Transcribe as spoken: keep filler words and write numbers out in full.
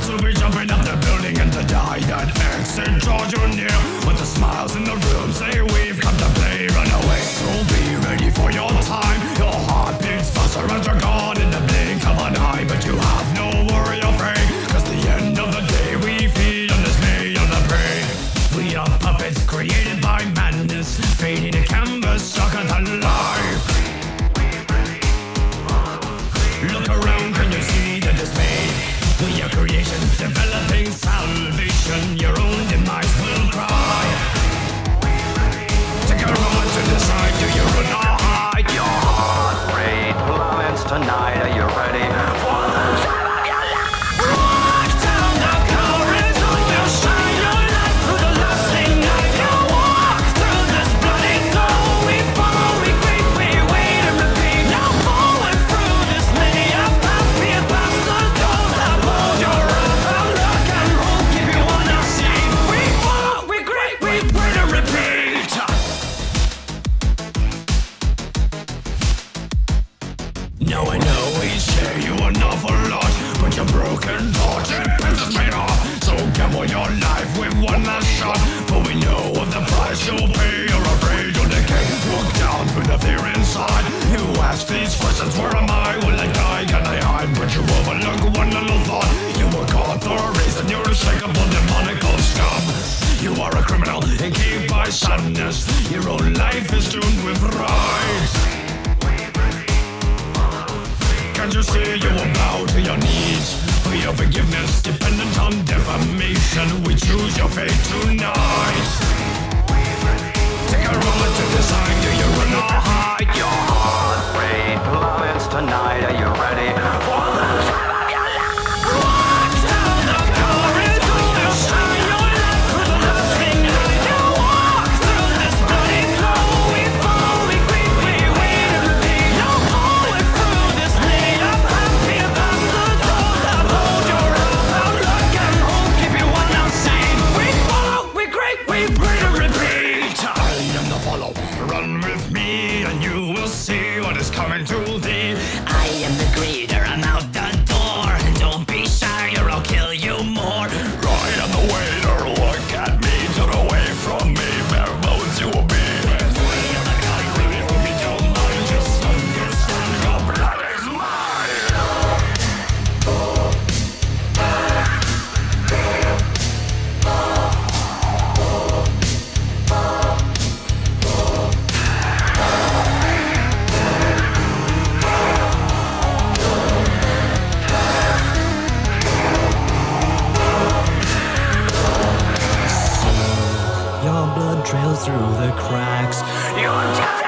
To be jumping up the building and to die. That exit draws you near, with the smiles in the room say we've come to play. Run away, so be ready for your time. Your heart beats faster as you're gone in the blink of an eye. But you have no worry or afraid, cause the end of the day we feed on dismay on the prey. We are puppets created by madness, painting a canvas stuck on the life. Look around, can you see the dismay? We are creations developing salvation. Your own demise will cry. Take a moment to decide, do you run or hide? Your heart rate plummets tonight. Are you ready for the time of your life? Walk down the corridor, you'll shine your light through the lasting night. You'll walk through this bloody flow. We follow, we creep, we wait and repeat. Now forward through this many a path, be a bastard, those that hold your wrath. I'll look and hold, keep you on our scene. We follow, we creep, we wait and repeat. Now I know we say you an awful lot, but your broken heart it pisses me off. So gamble your life with one last shot, but we know of the price you'll pay. You're afraid you'll decay. Look down through the fear inside. You ask these questions, where am I? Will I die? Can I hide? But you overlook one little thought. You were caught for a reason. You're a shakable, demonical scum. You are a criminal, encaged by sadness. Your own life is doomed with fright. Can't you see you will bow to your knees for your forgiveness, dependent on defamation? We choose your fate tonight. Take a moment to decide, do you run or hide? Your heart rate plummets tonight. Are you ready for the time of your life? Walk down the corridor, you'll shine your light through the lasting night. You walk through this bloody flow. We follow, we creep, we wait and repeat. Now forward through this made up path, be a bastard, those that hold your wrath. I'll look and hold, keep you on our scene. We follow, we creep, we wait and repeat. I am the follow, run with me and you will see what is coming to thee. I am the greeter, I'm out the door. Don't be shy or I'll kill you more. Right, I'm the waiter, look at me. Turn away from me, bare bones you will be. We are the country, we don't mind. Just understand your blood is mine. Your blood trails through the cracks. Your death